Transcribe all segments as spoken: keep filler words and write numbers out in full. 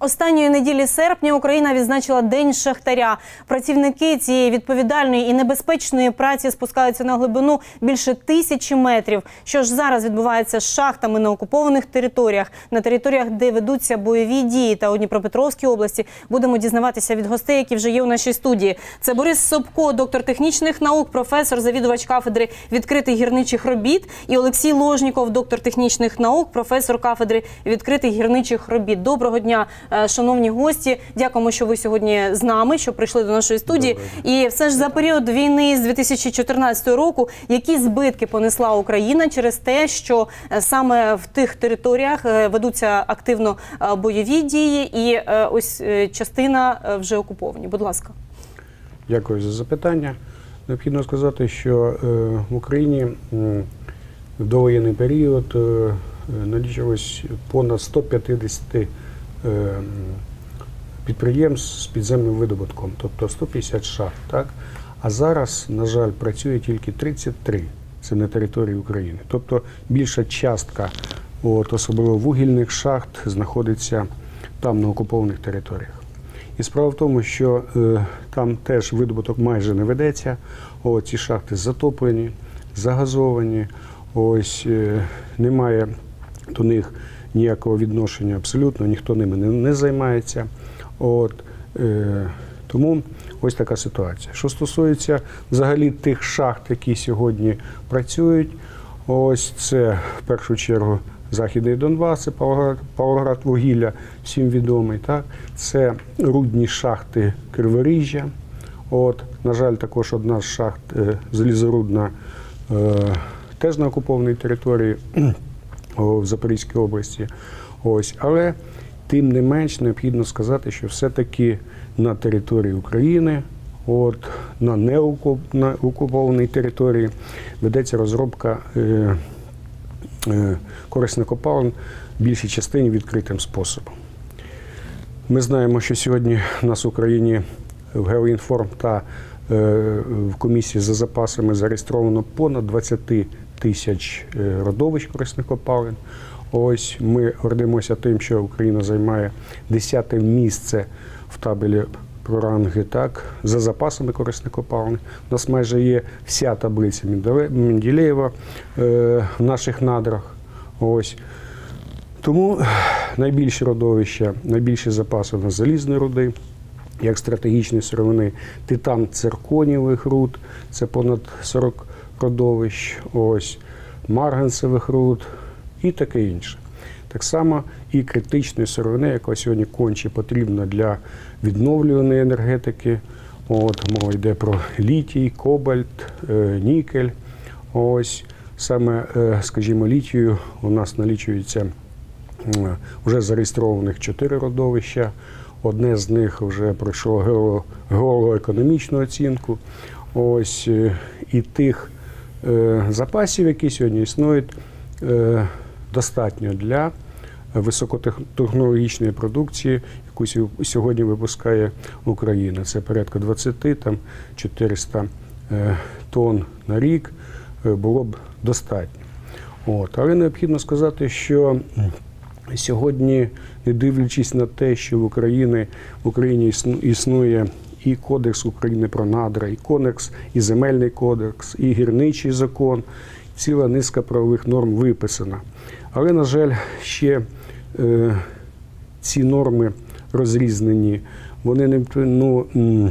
Останньої неділі серпня Україна відзначила День шахтаря. Працівники цієї відповідальної і небезпечної праці спускаються на глибину більше тисячі метрів. Що ж зараз відбувається з шахтами на окупованих територіях, на територіях, де ведуться бойові дії та у Дніпропетровській області, будемо дізнаватися від гостей, які вже є у нашій студії. Це Борис Собко, доктор технічних наук, професор, завідувач кафедри відкритих гірничих робіт, і Олексій Ложніков, доктор технічних наук, професор кафедри відкритих гірничих робіт. Доброго дня, шановні гості. Дякуємо, що ви сьогодні з нами, що прийшли до нашої студії. Добре. І все ж за період війни з дві тисячі чотирнадцятого року, які збитки понесла Україна через те, що саме в тих територіях ведуться активно бойові дії і ось частина вже окуповані? Будь ласка. Дякую за запитання. Необхідно сказати, що в Україні в довоєнний період налічилось понад сто п'ятдесят підприємств з підземним видобутком, тобто сто п'ятдесят шахт. Так? А зараз, на жаль, працює тільки тридцять три. Це на території України. Тобто більша частка, от, особливо вугільних шахт, знаходиться там, на окупованих територіях. І справа в тому, що е, там теж видобуток майже не ведеться. О, ці шахти затоплені, загазовані, ось е, немає до них ніякого відношення абсолютно, ніхто ними не, не займається. От, е, тому ось така ситуація. Що стосується взагалі тих шахт, які сьогодні працюють, ось це в першу чергу Західний Донбас, це Павлоград, Павлоград вугілля, всім відомий. Так? Це рудні шахти Криворіжжя. От, на жаль, також одна з шахт е, залізорудна е, теж на окупованій території о, в Запорізькій області. Ось, але тим не менш необхідно сказати, що все-таки на території України, от, на неокупованій території ведеться розробка е, е, корисних копалин в більшій частині відкритим способом. Ми знаємо, що сьогодні в нас в Україні в Геоінформ та е, в комісії за запасами зареєстровано понад двадцять тисяч родовищ корисних копалин. Ось ми гордимося тим, що Україна займає десяте місце в табелі про ранги, так, за запасами корисних копалин. У нас майже є вся таблиця Менделєєва е, в наших надрах. Ось. Тому найбільші родовища, найбільші запаси у нас залізної руди, як стратегічні сировини, титан цирконієвих руд, це понад сорок родовищ, ось, марганцевих руд і таке інше. Так само і критичної сировини, яка сьогодні конче потрібна для відновлюваної енергетики. От, мова йде про літій, кобальт, нікель. Ось, саме, скажімо, літію у нас налічується вже зареєстрованих чотири родовища. Одне з них вже пройшло геологоекономічну оцінку. Ось, і тих е, запасів, які сьогодні існують, е, достатньо для високотехнологічної продукції, яку сьогодні випускає Україна. Це порядка двадцять, там, чотириста е, тонн на рік е, було б достатньо. От. Але необхідно сказати, що сьогодні, не дивлячись на те, що в Україні, в Україні існує і Кодекс України про надра, і Кодекс, і Земельний кодекс, і Гірничий закон, ціла низка правових норм виписана. Але, на жаль, ще е, ці норми розрізнені, вони не, ну,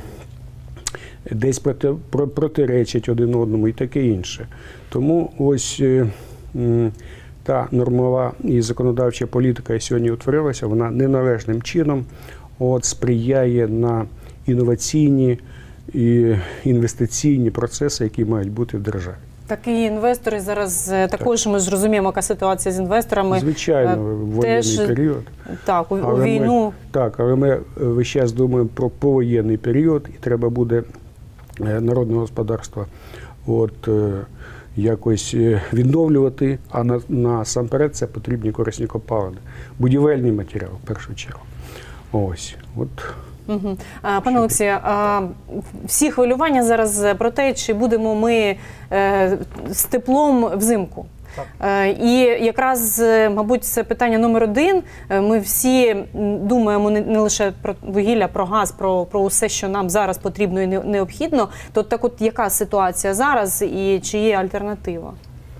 десь проти, протиречать один одному і таке інше. Тому ось е, та нормова і законодавча політика, яка сьогодні утворилася, вона неналежним чином от, сприяє на інноваційні і інвестиційні процеси, які мають бути в державі. Такі інвестори зараз, так. також ми зрозуміємо, яка ситуація з інвесторами. Звичайно, в воєнний період. Так, у, у війну. Ми, так, але ми весь час думаємо про повоєнний період, і треба буде народне господарство от, якось відновлювати, а на, насамперед це потрібні корисні копалини. Будівельний матеріал, в першу чергу. Ось, от. Угу. Пане Олексію, всі хвилювання зараз про те, чи будемо ми з теплом взимку. Е, І якраз, е, мабуть, це питання номер один. Е, Ми всі м, думаємо не, не лише про вугілля, про газ, про, про усе, що нам зараз потрібно і не- необхідно. То так от яка ситуація зараз і чи є альтернатива?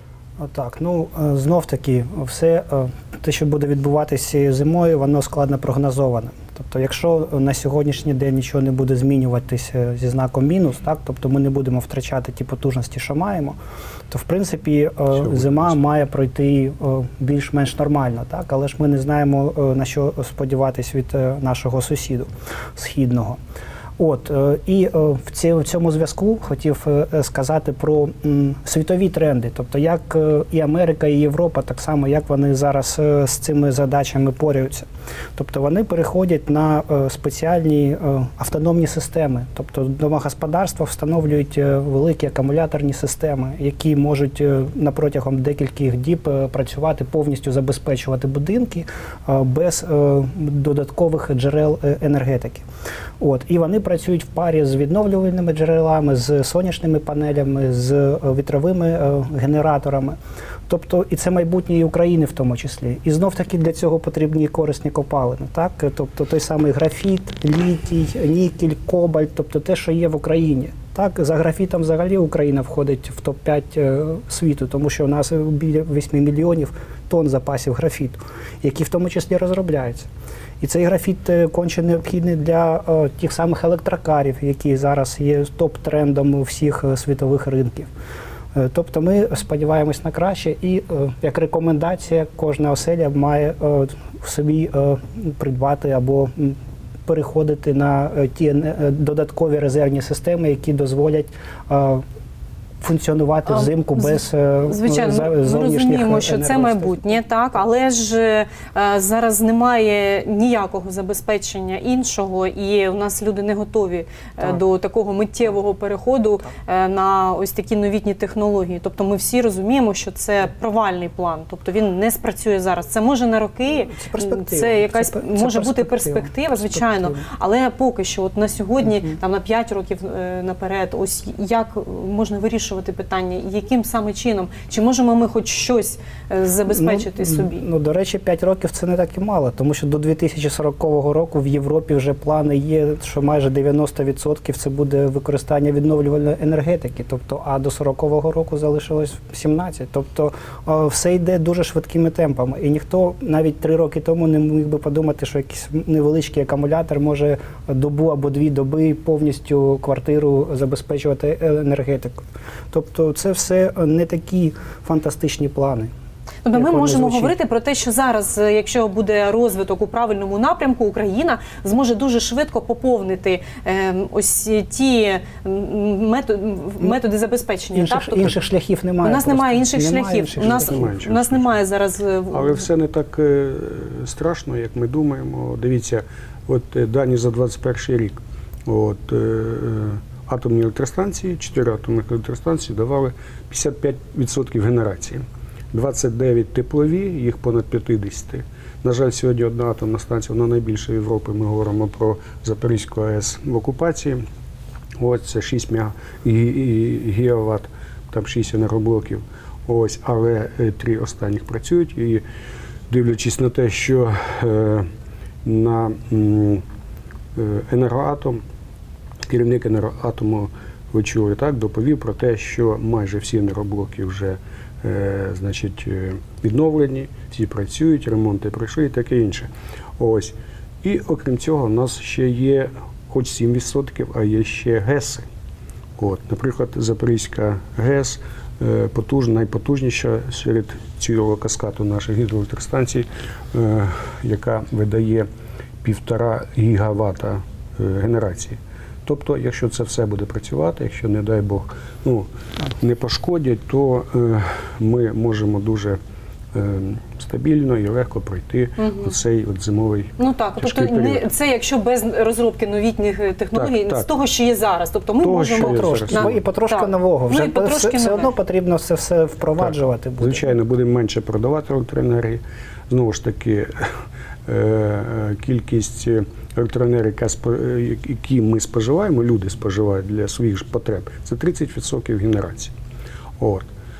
Так, ну е, знов таки, все е, те, що буде відбуватися зимою, воно складно прогнозоване. Тобто, якщо на сьогоднішній день нічого не буде змінюватися зі знаком мінус, так, тобто ми не будемо втрачати ті потужності, що маємо, то в принципі е, зима має пройти е, більш-менш нормально, так, але ж ми не знаємо, е, на що сподіватись від е, нашого сусіду східного. От, е, і е, в ці- в цьому зв'язку хотів е, сказати про м, світові тренди, тобто як е, і Америка, і Європа, так само, як вони зараз е, з цими задачами пораються. Тобто вони переходять на е, спеціальні е, автономні системи, тобто домогосподарства встановлюють е, великі акумуляторні системи, які можуть е, на протягом декількох діб е, працювати, повністю забезпечувати будинки е, без е, додаткових джерел е, енергетики. От, і вони працюють в парі з відновлювальними джерелами, з сонячними панелями, з е, вітровими е, генераторами. Тобто, і це майбутнє і України в тому числі. І знов-таки для цього потрібні корисні копалини. Так? Тобто той самий графіт, літій, нікель, кобальт, тобто те, що є в Україні. Так, за графітом взагалі Україна входить в топ п'ять е, світу, тому що у нас біля восьми мільйонів тонн запасів графіту, які в тому числі розробляються. І цей графіт е, конче необхідний для е, тих самих електрокарів, які зараз є топ-трендом у всіх е, світових ринків. Е, Тобто ми сподіваємось на краще, і е, як рекомендація кожна оселя має е, в собі е, придбати або м, переходити на е, ті е, додаткові резервні системи, які дозволять е, функціонувати А, взимку з- без е, Звичайно, за- ми- ми зовнішніх розуміємо, що це енергоресурсів. майбутнє, так, але ж е, зараз немає ніякого забезпечення іншого, і у нас люди не готові е, Так. до такого миттєвого переходу е, на ось такі новітні технології. Тобто ми всі розуміємо, що це провальний план, тобто він не спрацює зараз. Це може на роки, Це перспектива. це якась Це пер- це може бути перспектива. перспектива, звичайно, Перспектива. але поки що, от на сьогодні, там на п'ять років е, наперед, ось як можна вирішувати питання, і яким саме чином? Чи можемо ми хоч щось е, забезпечити ну, собі? Ну, до речі, п'ять років це не так і мало, тому що до дві тисячі сорокового року в Європі вже плани є, що майже дев'яносто відсотків це буде використання відновлювальної енергетики, тобто, а до сорокового року залишилось сімнадцять. Тобто о, все йде дуже швидкими темпами. І ніхто навіть три роки тому не міг би подумати, що якийсь невеличкий акумулятор може добу або дві доби повністю квартиру забезпечувати енергетикою. Тобто це все не такі фантастичні плани. Тобто ми як вони можемо звучать. говорити про те, що зараз, е, якщо буде розвиток у правильному напрямку, Україна зможе дуже швидко поповнити е, ось ті м, методи, методи забезпечення. Інших, так? Тобто, інших шляхів немає. у нас просто. немає інших Немає шляхів. інших У нас, шляхів. Немає інших у нас шляхів. немає зараз е, в- Але все не так е, страшно, як ми думаємо. Дивіться, от е, дані за двадцять перший рік. От, е, е, атомні електростанції, чотири атомних електростанції давали п'ятдесят п'ять відсотків генерації. двадцять дев'ять теплові, їх понад п'ятдесят. На жаль, сьогодні одна атомна станція, вона найбільша Європи, ми говоримо про Запорізьку АЕС в окупації. Ось це шість мега і- і- гігават, там шість енергоблоків. Ось, але е, три останніх працюють. І дивлячись на те, що е, на м, е, енергоатом, керівник енергоатому, ви чули, так, доповів про те, що майже всі енергоблоки вже е, значить, е, відновлені, всі працюють, ремонти пройшли і таке інше. Ось. І окрім цього, у нас ще є хоч сім відсотків, а є ще ГЕСи. От, наприклад, Запорізька ГЕС е, потужна, найпотужніша серед цілого каскаду наших гідроелектростанцій, е, яка видає півтора гігавата е, генерації. Тобто, якщо це все буде працювати, якщо, не дай Бог, ну, не пошкодять, то е, ми можемо дуже е, стабільно і легко пройти оцей от зимовий Ну так, тяжкий тобто не, період. це якщо без розробки новітніх е, технологій, Так, так. з того, що є зараз. Тобто ми Того, можемо що є Потрошки, зараз. бо і потрошки Так. нового. Ну, Вже і потрошки все, все нове. одно потрібно це все впроваджувати. буде. Звичайно, будемо менше продавати електроенергії. Знову ж таки, е, е, кількість електроенергії, яка спо- е, які ми споживаємо, люди споживають для своїх ж потреб, це тридцять відсотків генерації. От.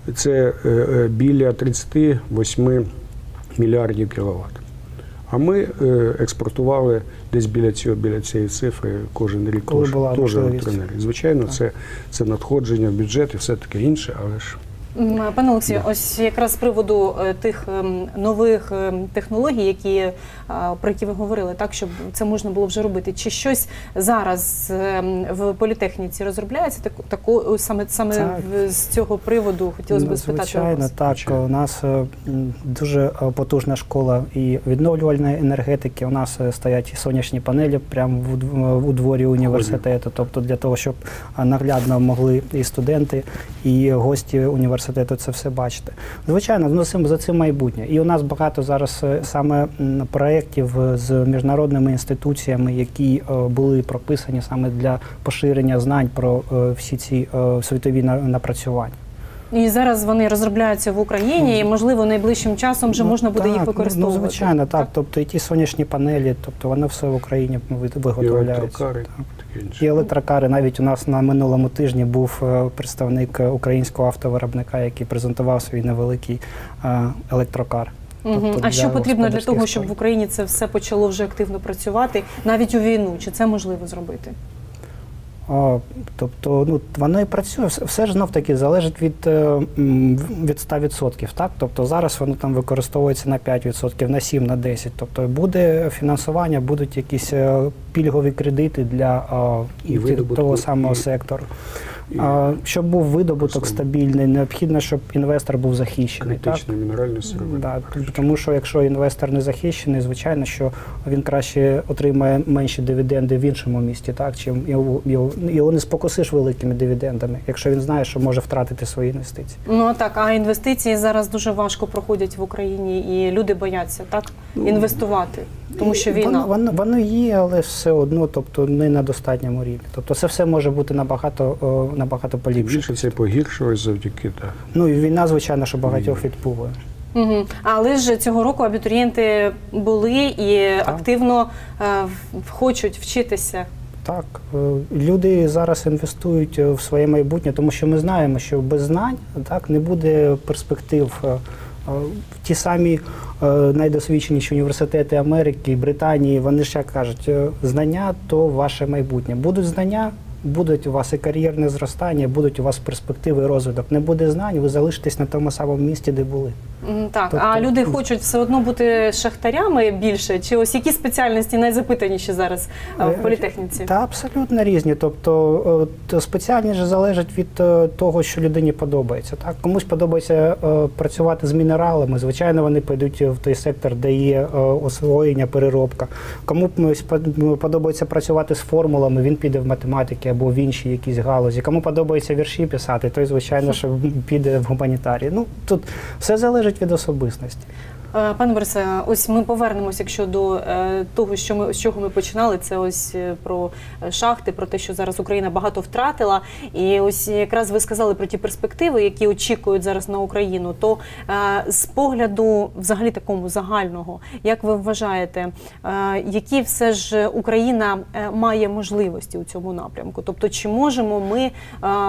це е, біля тридцять вісім мільярдів кіловат. А ми е, експортували десь біля цього, біля цієї цифри кожен рік Коли теж, була теж можливість. електроенергії. Звичайно, це, це надходження в бюджет і все таке інше, але ж М, Пане Олексію, ось якраз з приводу е, тих ем, нових ем, технологій, які, е, про які ви говорили, так, щоб це можна було вже робити. Чи щось зараз ем, в політехніці розробляється таку, таку саме, саме Так. в- з цього приводу? Хотілося б Ну, спитати звичайно, вас. так. У нас е, м, дуже е, потужна школа і відновлювальної енергетики. У нас е, стоять і сонячні панелі прямо в дв- у дворі університету. Тобто для того, щоб е, наглядно могли і студенти, і гості університету це все бачити. Звичайно, вносимо за цим майбутнє. І у нас багато зараз е, саме м, проєктів з міжнародними інституціями, які е, були прописані саме для поширення знань про е, всі ці е, світові на- напрацювання. І зараз вони розробляються в Україні, і, можливо, найближчим часом вже Ну, можна буде так, їх ну, використовувати. Ну, звичайно, так. Тобто і ті сонячні панелі, тобто воно все в Україні ви- і виготовляється. електрокари, Так. таке інше. І електрокари. Навіть у нас на минулому тижні був е, представник е, українського автовиробника, який презентував свій невеликий е, електрокар. Мгм. Тобто А що для потрібно для господарських того, щоб в справ. Україні це все почало вже активно працювати, навіть у війну? Чи це можливо зробити? О, тобто, ну воно і працює. Все, все ж знов таки залежить від, е, м, від ста відсотків. Так? Тобто зараз воно там використовується на п'ять відсотків, на сім, на десять. Тобто буде фінансування, будуть якісь е, пільгові кредити для е, І ті- видобутку, того самого і- сектору. І А, щоб був видобуток Просто- стабільний, необхідно, щоб інвестор був захищений. Так? критичне мінеральне сировини. Да, тому що якщо інвестор не захищений, звичайно, що він краще отримає менші дивіденди в іншому місті, так, чим його, його, його не спокусиш великими дивідендами, якщо він знає, що може втратити свої інвестиції. Ну так, а інвестиції зараз дуже важко проходять в Україні, і люди бояться так інвестувати, тому що війна. Воно, воно, воно є, але все одно, тобто не на достатньому рівні. Тобто це все може бути набагато, о, набагато Тим поліпше. більше це погіршилось завдяки так. Ну і війна, звичайно, що багатьох відпугує. Угу. Але ж цього року абітурієнти були і активно е, в- хочуть вчитися. Так, е, люди зараз інвестують в своє майбутнє, тому що ми знаємо, що без знань так не буде перспектив. Е, е, Ті самі е, найдосвідченіші університети Америки, Британії, вони ж як кажуть, е, знання то ваше майбутнє. Будуть знання, будуть у вас і кар'єрне зростання, будуть у вас перспективи і розвиток. Не буде знань, ви залишитесь на тому самому місці, де були. М, Так, Тобто- а люди хочуть все одно бути шахтарями більше? Чи ось які спеціальності найзапитаніші зараз е, в політехніці? Та абсолютно різні. Тобто от, спеціальність же залежить від е, того, що людині подобається. Так? Комусь подобається е, працювати з мінералами, звичайно, вони підуть в той сектор, де є е, освоєння, переробка. Комусь под- подобається працювати з формулами, він піде в математики або в інші якісь галузі. Кому подобається вірші писати, той, звичайно, що піде в гуманітарії. Ну, тут все залежить від особистості. Е, Пане Борисе, ось ми повернемося, якщо до е, того, що ми з чого ми починали, це ось е, про е, шахти, про те, що зараз Україна багато втратила. І ось якраз ви сказали про ті перспективи, які очікують зараз на Україну. То е, з погляду, взагалі такому загального, як ви вважаєте, е, які все ж Україна е, має можливості у цьому напрямку? Тобто, чи можемо ми е,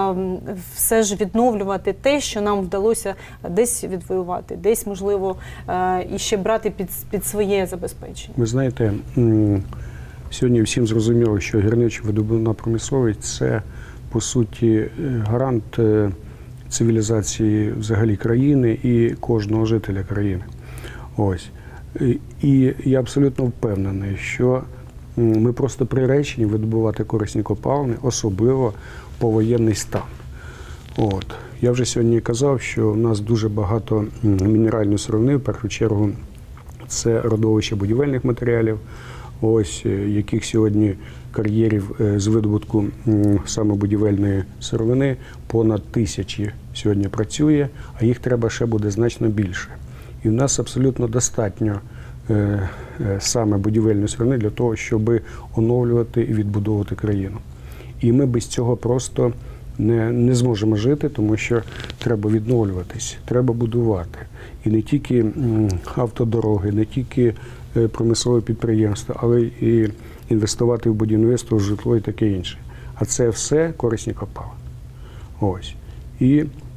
все ж відновлювати те, що нам вдалося десь відвоювати, десь можливо. Е, і ще брати під, під своє забезпечення. Ви знаєте, м, сьогодні всім зрозуміло, що гірничо-видобувна промисловість – це, по суті, е, гарант е, цивілізації взагалі країни і кожного жителя країни. Ось. І- І я абсолютно впевнений, що м, ми просто приречені видобувати корисні копалини, особливо повоєнний стан. От. Я вже сьогодні казав, що в нас дуже багато м, мінеральної сировини, в першу чергу це родовище будівельних матеріалів, ось, е, яких сьогодні кар'єрів е, з видобутку м, саме будівельної сировини понад тисячі сьогодні працює, а їх треба ще буде значно більше. І в нас абсолютно достатньо е, е, саме будівельної сировини для того, щоб оновлювати і відбудовувати країну. І ми без цього просто не, не зможемо жити, тому що треба відновлюватись, треба будувати. І не тільки м, автодороги, не тільки е, промислове підприємства, але і інвестувати в будівництво, в житло і таке інше. А це все корисні копалини. Ось. І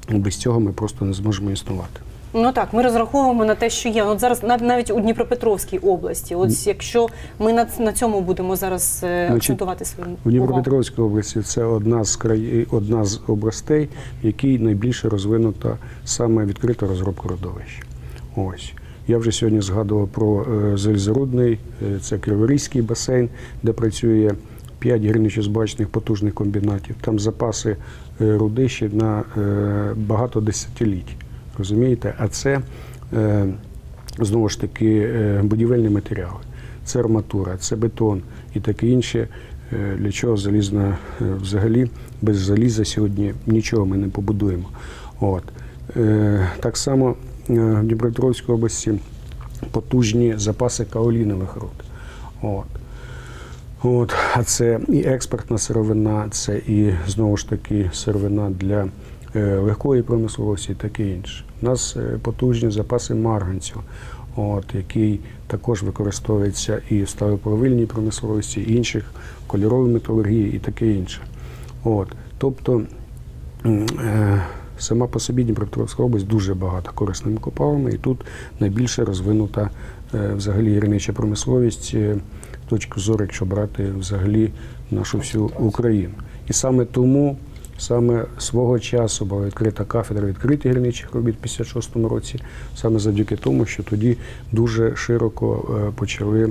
Без цього ми просто не зможемо існувати. Ну так, ми розраховуємо на те, що є. От зараз нав- навіть у Дніпропетровській області. От якщо ми на, на цьому будемо зараз е, Значить, акцентувати свою В увагу. Дніпропетровській області це одна з краї... одна з областей, в якій найбільше розвинута саме відкрита розробка родовищ. Ось. Я вже сьогодні згадував про е, Залізорудний, е, це Криворізький басейн, де працює п'ять гірничо-збагачних потужних комбінатів. Там запаси е, руди ще на е, багато десятиліть. Розумієте? А це, е, знову ж таки, е, будівельні матеріали, це арматура, це бетон і таке інше. Е, для чого залізна, е, взагалі, без заліза сьогодні нічого ми не побудуємо. От. Е, так само е, в Дніпропетровській області потужні запаси каолінових руд. От. От. А це і експортна сировина, це і, знову ж таки, сировина для легкої промисловості і таке інше. У нас потужні запаси марганцю, от, який також використовується і в сталеплавильній промисловості, і інших, кольоровій металургії і таке інше. От, тобто е, сама по собі Дніпропетровська область дуже багата корисними копалинами, і тут найбільше розвинута е, взагалі гірнича промисловість, е, з точки зору, якщо брати взагалі нашу всю Україну. І саме тому Саме свого часу була відкрита кафедра відкритих гірничих робіт в п'ятдесят шостому році, саме завдяки тому, що тоді дуже широко почали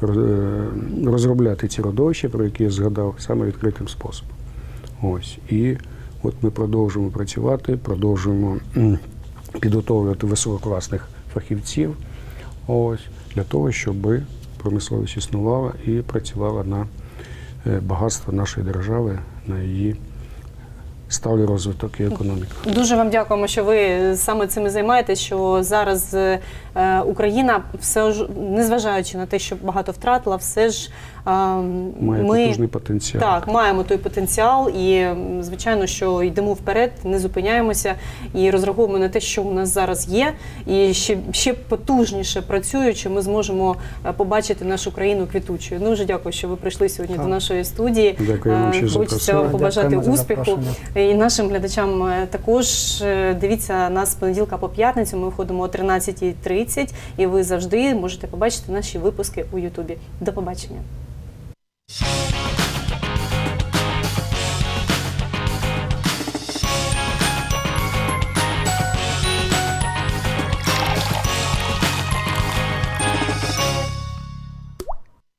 розробляти ці родовища, про які я згадав, саме відкритим способом. Ось. І от ми продовжуємо працювати, продовжуємо підготовлювати висококласних фахівців, ось, для того, щоб промисловість існувала і працювала на багатство нашої держави, на її сталий розвиток і економіку. Дуже вам дякуємо, що ви саме цим і займаєтесь, що зараз е, Україна, все ж, незважаючи на те, що багато втратила, все ж е, має ми потужний потенціал. Так, маємо той потенціал і, звичайно, що йдемо вперед, не зупиняємося і розраховуємо на те, що у нас зараз є, і ще, ще потужніше працюючи, ми зможемо побачити нашу країну квітучою. Дуже дякую, що ви прийшли сьогодні так. до нашої студії. Дякую вам, що Хочеться вам побажати Дякуємо успіху. І нашим глядачам також дивіться нас з понеділка по п'ятницю. Ми виходимо о тринадцятій тридцять, і ви завжди можете побачити наші випуски у Ютубі. До побачення.